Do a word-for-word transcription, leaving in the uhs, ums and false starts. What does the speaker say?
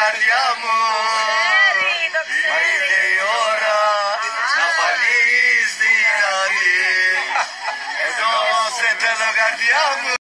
καρδιά μου. Μα ήρθε η ώρα να φανείς δυνατή. Εδώ σε θέλω καρδιά μου.